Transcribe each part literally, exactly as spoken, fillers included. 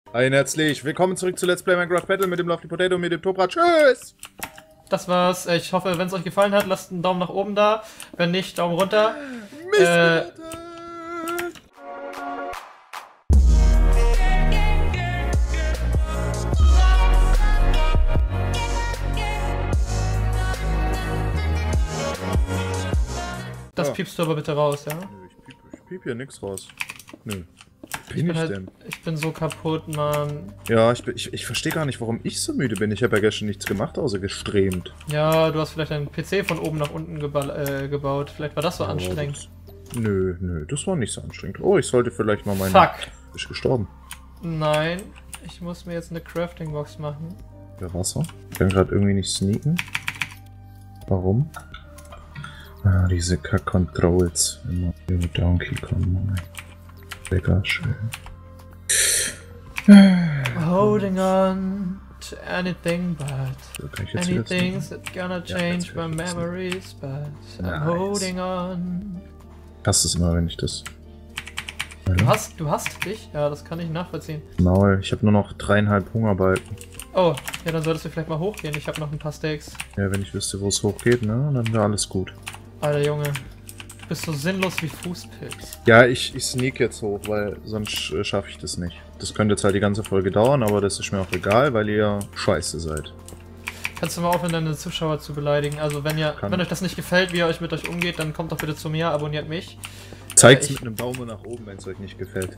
Ein herzlich willkommen zurück zu Let's Play Minecraft Battle mit dem Lovely Potato und mit dem Topra. Tschüss! Das war's. Ich hoffe, wenn es euch gefallen hat, lasst einen Daumen nach oben da. Wenn nicht, Daumen runter. Mist, Äh, das Ja. piepst du aber bitte raus, ja? Nö, ich piep, ich piep hier nix raus. Nö. Ich Bin bin, ich halt, denn? ich bin so kaputt, Mann. Ja, ich, bin- ich, ich verstehe gar nicht, warum ich so müde bin. Ich habe ja gestern nichts gemacht, außer gestremt. Ja, du hast vielleicht deinen P C von oben nach unten geba äh, gebaut. Vielleicht war das so Ja, anstrengend. das- Nö, nö, das war nicht so anstrengend. Oh, ich sollte vielleicht mal meinen... Fuck. Ist gestorben. Nein, ich muss mir jetzt eine Crafting-Box machen. Der Wasser. Ich kann gerade irgendwie nicht sneaken. Warum? Ah, diese Kack-Controls. Immer über Donkey Kong. Lecker, schön. Holding on to anything but So, kann ich jetzt wieder anything's sneaken? that gonna Ja, change jetzt my kann ich jetzt memories, but I'm Nice. holding on. Passt es immer, wenn ich das... Du hast, du hast dich? Ja, das kann ich nachvollziehen. Maul, ich habe nur noch dreieinhalb Hungerbalken. Oh, ja, dann solltest du vielleicht mal hochgehen. Ich habe noch ein paar Steaks. Ja, wenn ich wüsste, wo es hochgeht, ne, dann wäre alles gut. Alter Junge, du bist so sinnlos wie Fußpilz. Ja, ich, ich sneak jetzt hoch, weil sonst äh, schaffe ich das nicht. Das könnte jetzt halt die ganze Folge dauern, aber das ist mir auch egal, weil ihr scheiße seid. Kannst du mal aufhören, deine Zuschauer zu beleidigen? Also wenn ihr, Kann. wenn euch das nicht gefällt, wie ihr euch mit euch umgeht, dann kommt doch bitte zu mir, abonniert mich. Zeigt's ich- mit einem Daumen nach oben, wenn es euch nicht gefällt.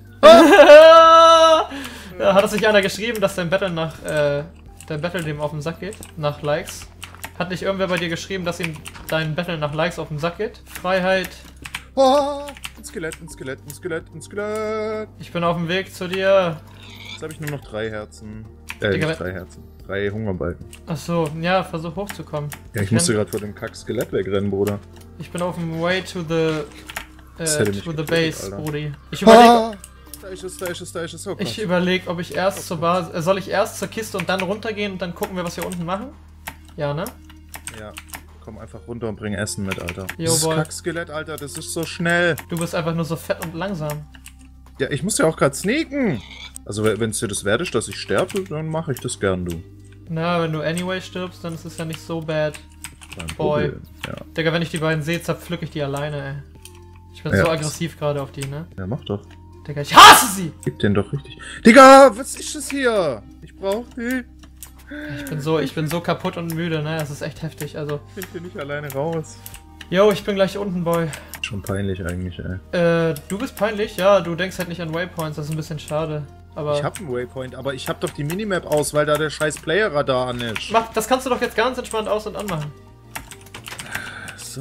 Da hat es sich einer geschrieben, dass dein Battle nach, äh, dein Battle dem auf den Sack geht, nach Likes. Hat nicht irgendwer bei dir geschrieben, dass ihm dein Battle nach Likes auf den Sack geht? Freiheit. Oh, ein Skelett, ein Skelett, ein Skelett, ein Skelett. Ich bin auf dem Weg zu dir. Jetzt habe ich nur noch drei Herzen. Äh, Digga, nicht drei Herzen. Drei Hungerbalken. Ach so, ja, versuch hochzukommen. Ja, ich renn- musste gerade vor dem Kack-Skelett wegrennen, Bruder. Ich bin auf dem way to the, Das äh, hätte mich to the getötet, base, Alter. Brudi. Ich überlege, Ah, da ist es, da ist es, da ist es. Oh, ich Gott. überleg, ob ich erst zur Basis, äh, soll ich erst zur Kiste und dann runtergehen und dann gucken wir, was wir unten machen? Ja, ne? Ja, komm einfach runter und bring Essen mit, Alter. Jo, Dieses boy. Kack-Skelett, Alter, das ist so schnell. Du bist einfach nur so fett und langsam. Ja, ich muss ja auch gerade sneaken. Also, wenn es dir das wert ist, dass ich sterbe, dann mache ich das gern, du. Na, wenn du anyway stirbst, dann ist es ja nicht so bad. Kein Boy. Problem. Ja. Digga, wenn ich die beiden sehe, zerpflück ich die alleine, ey. Ich bin Ja. so aggressiv gerade auf die, ne? ja, mach doch. Digga, ich hasse sie! Gib den doch richtig. Digga, was ist das hier? Ich brauch die. Ich bin so, ich bin so kaputt und müde, ne? Das ist echt heftig, also. Ich bin hier nicht alleine raus. Yo, ich bin gleich unten, Boy. Schon peinlich eigentlich, ey. Äh, du bist peinlich? Ja, du denkst halt nicht an Waypoints, das ist ein bisschen schade. Aber. Ich hab einen Waypoint, aber ich hab doch die Minimap aus, weil da der scheiß Player-Radar an ist. Mach, das kannst du doch jetzt ganz entspannt aus- und anmachen. So,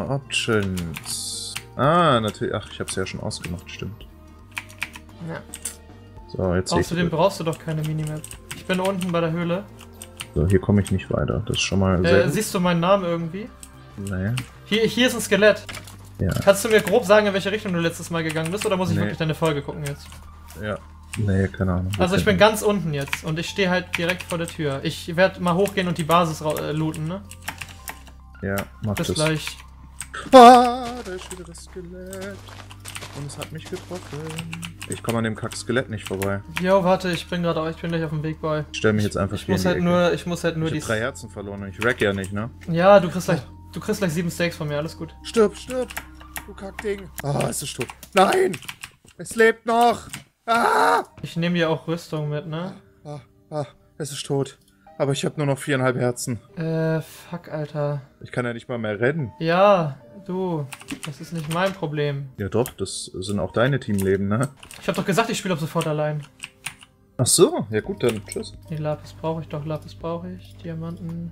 Options. Ah, natürlich. Ach, ich hab's ja schon ausgemacht, stimmt. Ja. So, jetzt sehe ich. Außerdem brauchst du doch keine Minimap. Ich bin unten bei der Höhle. So, hier komme ich nicht weiter. Das ist schon mal sehr Äh, gut. siehst du meinen Namen irgendwie? Nee. Hier, hier ist ein Skelett. Ja. Kannst du mir grob sagen, in welche Richtung du letztes Mal gegangen bist, oder muss ich Nee. wirklich deine Folge gucken jetzt? Ja. Nee, keine Ahnung. Also ich bin ganz unten jetzt und ich stehe halt direkt vor der Tür. Ich werde mal hochgehen und die Basis ra- äh, looten, ne? Ja, mach Bis das. gleich. Ah, da ist wieder das Skelett. Und es hat mich getroffen. Ich komme an dem Kack-Skelett nicht vorbei. Jo, warte, ich bin gerade, ich bin gleich auf dem Weg, Boy. Ich stell mich jetzt einfach Ich hier muss in die halt Ecke. nur, ich muss halt nur Ich die. hab drei Herzen verloren und ich rack ja nicht, ne? Ja, du kriegst gleich, du kriegst gleich sieben Steaks von mir, alles gut. Stirb, stirb! Du Kackding! Ah, es ist tot. Nein! Es lebt noch! Ah! Ich nehme dir auch Rüstung mit, ne? Ah, ah, es ist tot. Aber ich habe nur noch viereinhalb Herzen. Äh, fuck, Alter. Ich kann ja nicht mal mehr rennen. Ja, du, das ist nicht mein Problem. Ja doch, das sind auch deine Teamleben, ne? Ich hab doch gesagt, ich spiele ab sofort allein. Ach so, ja gut, dann tschüss. Nee, Lapis brauche ich doch, Lapis brauche ich. Diamanten.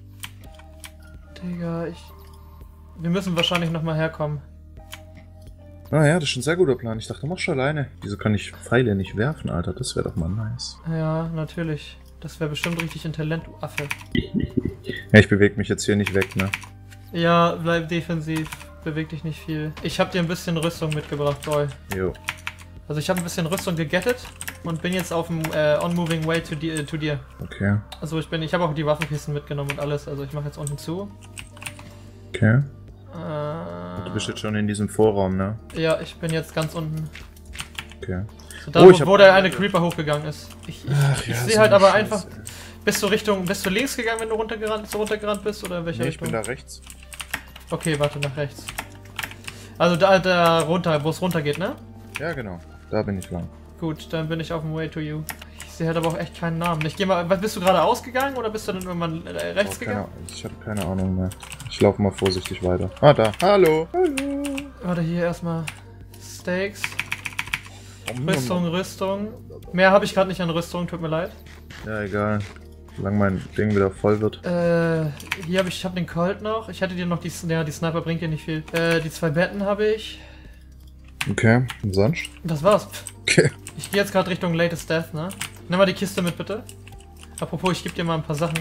Digga, ich. Wir müssen wahrscheinlich nochmal herkommen. Ah ja, das ist ein sehr guter Plan. Ich dachte, mach schon alleine. Wieso kann ich Pfeile nicht werfen, Alter? Das wäre doch mal nice. Ja, natürlich. Das wäre bestimmt richtig ein Talent, du Affe. Ja, ich bewege mich jetzt hier nicht weg, ne? Ja, bleib defensiv. Beweg dich nicht viel. Ich habe dir ein bisschen Rüstung mitgebracht, Boy. Jo. Also ich habe ein bisschen Rüstung gegettet und bin jetzt auf dem äh, on-moving way to, di äh, to dir. Okay. Also ich bin, ich habe auch die Waffenkisten mitgenommen und alles. Also ich mache jetzt unten zu. Okay. Äh, Du bist jetzt schon in diesem Vorraum, ne? ja, ich bin jetzt ganz unten. Okay. So da, Oh, wo, ich hab- wo der eine Creeper hochgegangen ist. Ich, ich, Ach, ich ja, sehe so halt eine aber Scheiße, einfach... ey. Bist du Richtung... Bist du links gegangen, wenn du runtergerannt, so runtergerannt bist? Oder in welcher Nee, ich Richtung? bin da rechts. Okay, warte, nach rechts. Also da, da runter, wo es runter geht, ne? Ja, genau. Da bin ich lang. Gut, dann bin ich auf dem Way to you. Ich sehe halt aber auch echt keinen Namen. Ich gehe mal... Bist du gerade ausgegangen oder bist du dann irgendwann äh, rechts Oh, gegangen? keine, ich habe keine Ahnung mehr. Ich laufe mal vorsichtig weiter. Ah, da. Hallo. Hallo. Warte, hier erstmal Steaks. Oh, Rüstung, Rüstung. Mehr habe ich gerade nicht an Rüstung, tut mir leid. Ja, egal. Solange mein Ding wieder voll wird. Äh, hier habe ich, ich habe den Colt noch. Ich hatte dir noch die, ja, die Sniper bringt dir nicht viel. Äh, die zwei Betten habe ich. Okay, und sonst? Das war's. Okay. Ich gehe jetzt gerade Richtung Latest Death, ne? Nimm mal die Kiste mit, bitte. Apropos, ich gebe dir mal ein paar Sachen.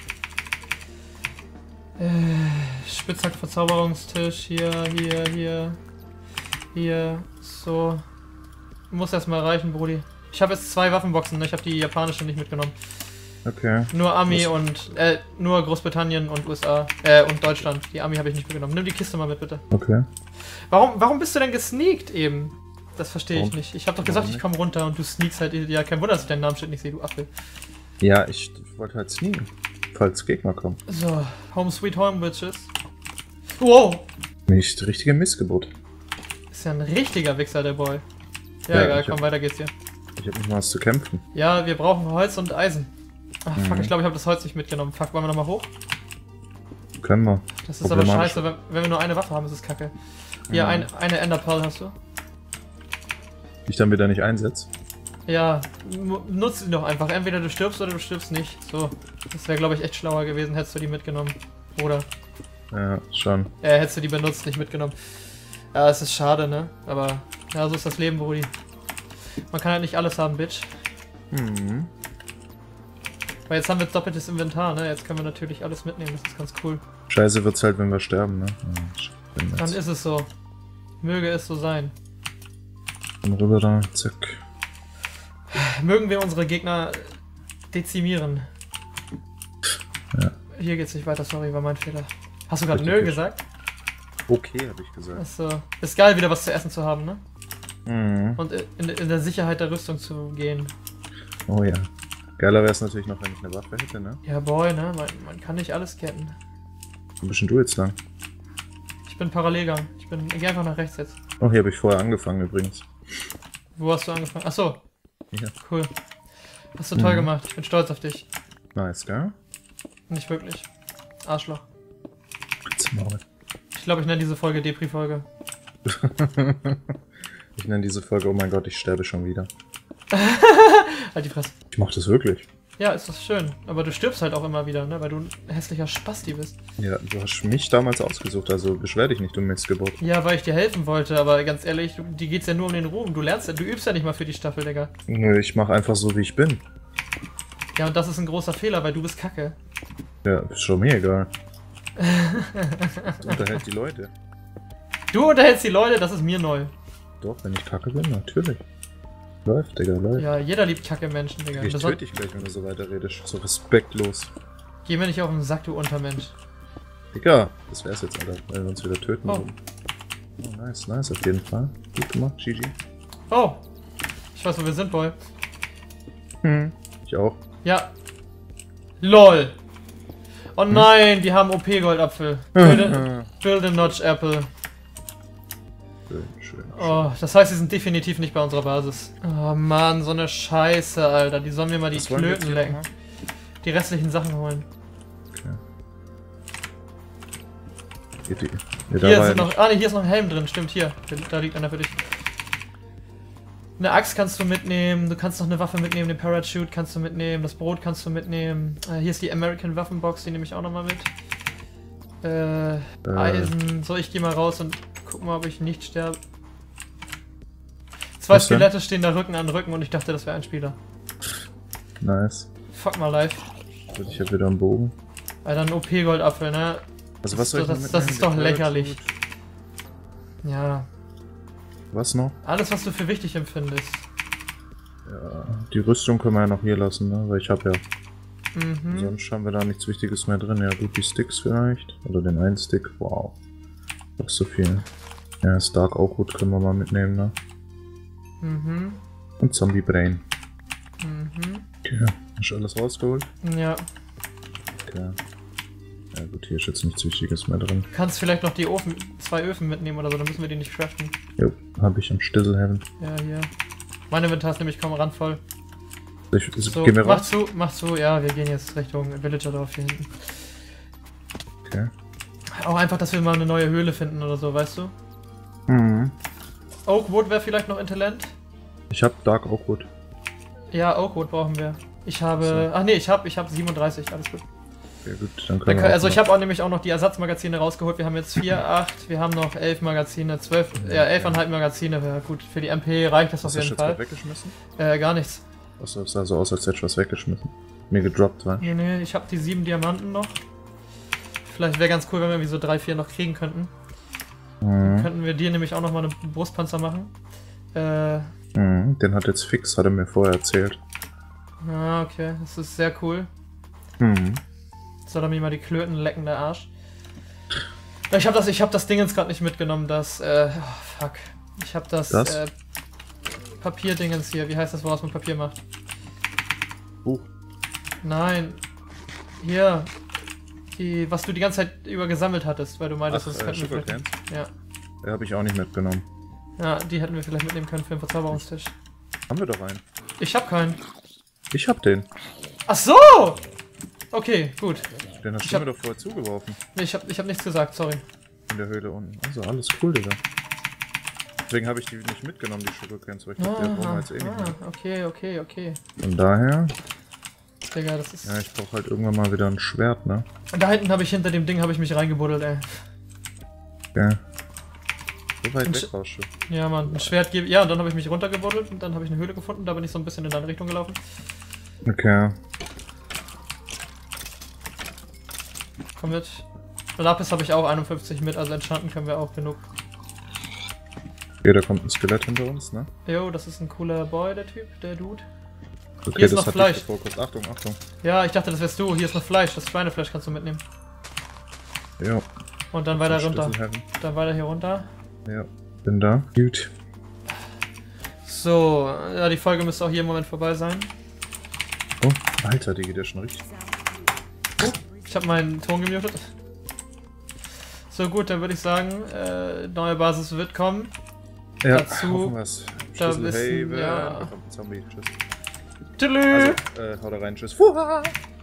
Äh, Spitzhack Verzauberungstisch, hier, hier, hier. Hier, so. Muss erstmal reichen, Brudi. Ich habe jetzt zwei Waffenboxen, ne? Ich habe die japanische nicht mitgenommen. Okay. Nur Ami Was? und, äh, nur Großbritannien und U S A, äh, und Deutschland. Die Ami habe ich nicht mitgenommen. Nimm die Kiste mal mit, bitte. Okay. Warum, warum bist du denn gesneakt eben? Das verstehe ich Warum? nicht. Ich habe doch gesagt, Warum ich komme runter und du sneakst halt. Ja, kein Wunder, dass ich deinen Namen steht nicht sehe, du Apfel. Ja, ich wollte halt sneaken. Falls Gegner kommen. So, Home Sweet Home, Bitches. Wow! Nicht richtige Missgeburt. Ist ja ein richtiger Wichser, der Boy. Ja, Ja, egal, ich komm, hab- weiter geht's hier. Ich habe nicht mal was zu kämpfen. Ja, wir brauchen Holz und Eisen. Ach, fuck, Mhm. ich glaube, ich habe das Holz nicht mitgenommen. Fuck, wollen wir nochmal hoch? Können wir. Das ist aber Problematisch. scheiße, wenn, wenn wir nur eine Waffe haben, ist es kacke. Hier, Mhm. ein, eine Ender Pearl hast du. Die ich dann wieder nicht einsetze. Ja, nu- nutz die doch einfach. Entweder du stirbst oder du stirbst nicht. So, das wäre, glaube ich, echt schlauer gewesen, hättest du die mitgenommen. Oder, Ja, schon. äh, hättest du die benutzt, nicht mitgenommen. Ja, es ist schade, ne? Aber, ja, so ist das Leben, Brudi. Man kann halt nicht alles haben, Bitch. Hm. Weil jetzt haben wir doppeltes Inventar, ne? Jetzt können wir natürlich alles mitnehmen, das ist ganz cool. Scheiße wird's halt, wenn wir sterben, ne? Ja, ich bin Dann jetzt. ist es so. Möge es so sein. Komm rüber da, zack. Mögen wir unsere Gegner dezimieren. Ja. Hier geht's nicht weiter, sorry, war mein Fehler. Hast du gerade Richtig nö gut. gesagt? Okay, habe ich gesagt. Achso. Ist geil, wieder was zu essen zu haben, ne? Mhm. Und in, in der Sicherheit der Rüstung zu gehen. Oh ja. Geiler wäre es natürlich noch, wenn ich eine Waffe hätte, ne? Ja, boy, ne? Man, man kann nicht alles ketten. Wo bist denn du jetzt lang? Ich bin Parallelgang. Ich bin. Ich geh einfach nach rechts jetzt. Oh, hier habe ich vorher angefangen übrigens. Wo hast du angefangen? Achso. Ja. Cool. Hast du toll Mhm. gemacht. Ich bin stolz auf dich. Nice, gell? Nicht wirklich. Arschloch. Jetzt Maul. Ich glaube, ich nenne diese Folge Depri-Folge. Ich nenne diese Folge, oh mein Gott, ich sterbe schon wieder. Halt die Fresse. Ich mach das wirklich. Ja, ist das schön. Aber du stirbst halt auch immer wieder, ne? Weil du ein hässlicher Spasti bist. Ja, du hast mich damals ausgesucht, also beschwer dich nicht, du Missgeburt. Ja, weil ich dir helfen wollte, aber ganz ehrlich, du, dir geht's ja nur um den Ruhm. Du lernst ja, du übst ja nicht mal für die Staffel, Digga. Nö, ich mach einfach so, wie ich bin. Ja, und das ist ein großer Fehler, weil du bist kacke. Ja, ist schon mir egal. Das unterhält die Leute. Du unterhältst die Leute, das ist mir neu. Doch, wenn ich kacke bin, natürlich. Läuft, Digga, läuft. Ja, jeder liebt kacke Menschen, Digga. Ich Beson- töte dich gleich, wenn du so weiter redest. So respektlos. Geh mir nicht auf den Sack, du Untermensch. Digga, das wär's jetzt, Alter, weil wir uns wieder töten Oh. würden. Oh, nice, nice, auf jeden Fall. Gut gemacht, G G. Oh! Ich weiß, wo wir sind, Boy. Hm. Ich auch. Ja. LOL! Oh Hm? nein, die haben O P-Goldapfel. Build a, build a Notch Apple. Schön, schön. Oh, das heißt, sie sind definitiv nicht bei unserer Basis. Oh Mann, so eine Scheiße, Alter. Die sollen mir mal die Was wollen wir jetzt Klöten hier lecken. machen? Die restlichen Sachen holen. Okay. Geht die, ja, da Hier war sind ja noch. Ah ne, hier ist noch ein Helm drin, stimmt, hier. Da liegt einer für dich. Eine Axt kannst du mitnehmen, du kannst noch eine Waffe mitnehmen, den Parachute kannst du mitnehmen, das Brot kannst du mitnehmen. Äh, hier ist die American Waffenbox, die nehme ich auch nochmal mit. Äh, Äh. Eisen. So, ich gehe mal raus und guck mal, ob ich nicht sterbe. Zwei Was denn? Skelette stehen da Rücken an Rücken und ich dachte, das wäre ein Spieler. nice. Fuck mal live. Gut, ich hab wieder einen Bogen. Alter, ein O P-Goldapfel, ne? Also was soll ich Das- noch das- das mitnehmen? ist doch Der lächerlich. Parachute? Ja. Was noch? Alles, was du für wichtig empfindest. Ja, die Rüstung können wir ja noch hier lassen, ne? Weil ich hab ja. Mhm. Sonst haben wir da nichts Wichtiges mehr drin. Ja, gut, die Sticks vielleicht. Oder den einen Stick. Wow. Doch so viel. Ja, Stark auch gut, können wir mal mitnehmen, ne? Mhm. Und Zombie Brain. Mhm. Okay, hast du alles rausgeholt? Ja. Okay. Ja gut, hier ist jetzt nichts Wichtiges mehr drin. Du kannst vielleicht noch die Ofen, zwei Öfen mitnehmen oder so, dann müssen wir die nicht craften. Jo, habe ich am Stisselheaven. Ja, hier. Mein Inventar ist nämlich kaum randvoll. Ich, So, gehen wir mach raus? zu, mach zu, ja, wir gehen jetzt Richtung Villagerdorf hier hinten. Okay. Auch einfach, dass wir mal eine neue Höhle finden oder so, weißt du? Mhm. Oakwood wäre vielleicht noch in Talent. Ich habe Dark Oakwood. Ja, Oakwood brauchen wir. Ich habe. So. Ach nee, ich habe ich hab siebenunddreißig, alles gut. Ja gut, dann Da können kann, wir also auch ich habe auch nämlich auch noch die Ersatzmagazine rausgeholt. Wir haben jetzt vier, acht, wir haben noch elf Magazine, zwölf, ja, elf Komma fünf Magazine. Ja, gut, für die M P reicht das auf Hast du jeden jetzt Fall. gerade weggeschmissen? Äh, gar nichts. Achso, es sah so aus, als hätte ich was weggeschmissen. Mir gedroppt, war. Nee, nee, ich habe die sieben Diamanten noch. Vielleicht wäre ganz cool, wenn wir irgendwie so drei, vier noch kriegen könnten. Dann Mhm. könnten wir dir nämlich auch noch mal einen Brustpanzer machen. Äh, Mhm. Den hat jetzt Fix, hat er mir vorher erzählt. ah, okay, das ist sehr cool. Mhm. Soll er mir mal die Klöten lecken, der Arsch. Ja, ich habe das, ich hab das Ding jetzt gerade nicht mitgenommen, das, äh, oh, fuck. Ich habe das, Das? äh, Papierdingens hier, wie heißt das, woraus man Papier macht? Buch. Nein. Hier. Die, was du die ganze Zeit über gesammelt hattest, weil du meintest, Ach, das äh, könnten wir Sugar vielleicht... Cans? Ja. Den habe ich auch nicht mitgenommen. Ja, die hätten wir vielleicht mitnehmen können für den Verzauberungstisch. Haben wir doch einen. Ich hab keinen. Ich hab den. Ach so! Okay, gut. Den hast Ich du hab- mir doch vorher zugeworfen. Nee, ich hab, ich hab nichts gesagt, sorry. In der Höhle unten. Also alles cool, Digga. Deswegen habe ich die nicht mitgenommen, die Sugar Cans, weil ich dachte, die brauchen wir jetzt eh nicht mehr. ah, okay, okay, okay. Von daher, Digga, das ist... ja, ich brauche halt irgendwann mal wieder ein Schwert, ne? Und da hinten habe ich hinter dem Ding habe ich mich reingebuddelt, ey. Ja. So weit Ein weg Sch- warst du. Ja, Mann, ein Schwert gebe. Ja, und dann habe ich mich runtergebuddelt und dann habe ich eine Höhle gefunden, da bin ich so ein bisschen in deine Richtung gelaufen. Okay. Komm mit. Lapis habe ich auch einundfünfzig mit, also entschanten können wir auch genug. Okay, da kommt ein Skelett hinter uns, ne? Jo, das ist ein cooler Boy, der Typ, der Dude. Okay, Hier ist das noch hat Fleisch. dich Fokus. Achtung, Achtung. Ja, ich dachte, das wärst du. Hier ist noch Fleisch, das Schweinefleisch kannst du mitnehmen. Ja. Und dann weiter Zum runter. Schlüsselheaven. Dann weiter hier runter. Ja, bin da. Gut. So, ja, die Folge müsste auch hier im Moment vorbei sein. Oh, Alter, die geht ja schon richtig. Ich habe meinen Ton gemutet. So gut, dann würde ich sagen, äh, neue Basis wird kommen. Ja, Dazu- hoffen wir's. da Schlüsselhaven. wissen- ja. Da kommt ein Zombie. Tschüss. Tschüss. Also, äh, hau da rein. Tschüss. Fuha!